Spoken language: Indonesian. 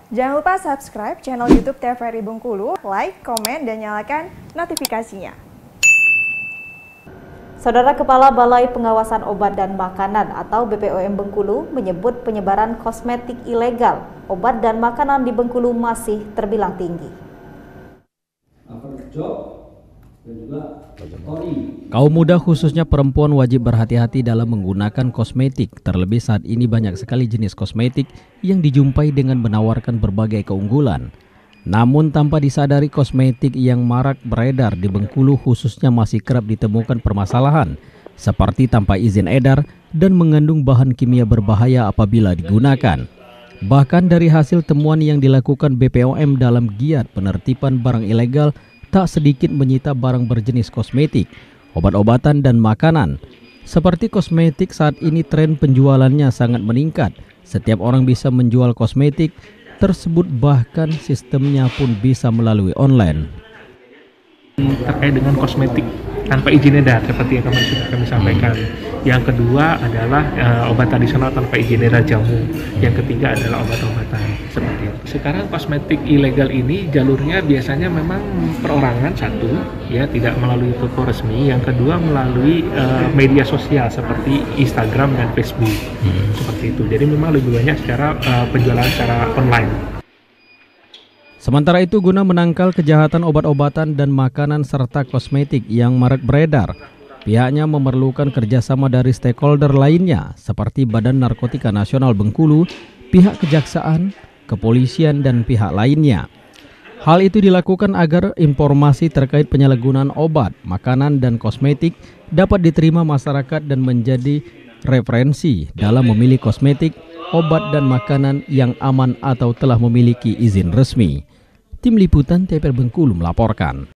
Jangan lupa subscribe channel YouTube TVRI Bengkulu, like, komen, dan nyalakan notifikasinya. Saudara Kepala Balai Pengawasan Obat dan Makanan atau BPOM Bengkulu menyebut penyebaran kosmetik ilegal, obat dan makanan di Bengkulu masih terbilang tinggi. Kaum muda khususnya perempuan wajib berhati-hati dalam menggunakan kosmetik. Terlebih saat ini banyak sekali jenis kosmetik yang dijumpai dengan menawarkan berbagai keunggulan. Namun tanpa disadari kosmetik yang marak beredar di Bengkulu khususnya masih kerap ditemukan permasalahan seperti tanpa izin edar dan mengandung bahan kimia berbahaya apabila digunakan. Bahkan dari hasil temuan yang dilakukan BPOM dalam giat penertiban barang ilegal, tak sedikit menyita barang berjenis kosmetik, obat-obatan dan makanan. Seperti kosmetik saat ini tren penjualannya sangat meningkat. Setiap orang bisa menjual kosmetik tersebut, bahkan sistemnya pun bisa melalui online. Terkait dengan kosmetik tanpa izin edar seperti yang kemarin sudah kami sampaikan. Yang kedua adalah obat tradisional tanpa izin edar jamu. Yang ketiga adalah obat-obatan seperti itu. Sekarang kosmetik ilegal ini jalurnya biasanya memang perorangan satu, ya tidak melalui toko resmi. Yang kedua melalui media sosial seperti Instagram dan Facebook seperti itu. Jadi memang lebih banyak secara penjualan secara online. Sementara itu, guna menangkal kejahatan obat-obatan dan makanan serta kosmetik yang marak beredar, pihaknya memerlukan kerjasama dari stakeholder lainnya seperti Badan Narkotika Nasional Bengkulu, pihak kejaksaan, kepolisian, dan pihak lainnya. Hal itu dilakukan agar informasi terkait penyalahgunaan obat, makanan, dan kosmetik dapat diterima masyarakat dan menjadi referensi dalam memilih kosmetik, obat, dan makanan yang aman atau telah memiliki izin resmi. Tim Liputan TVRI Bengkulu melaporkan.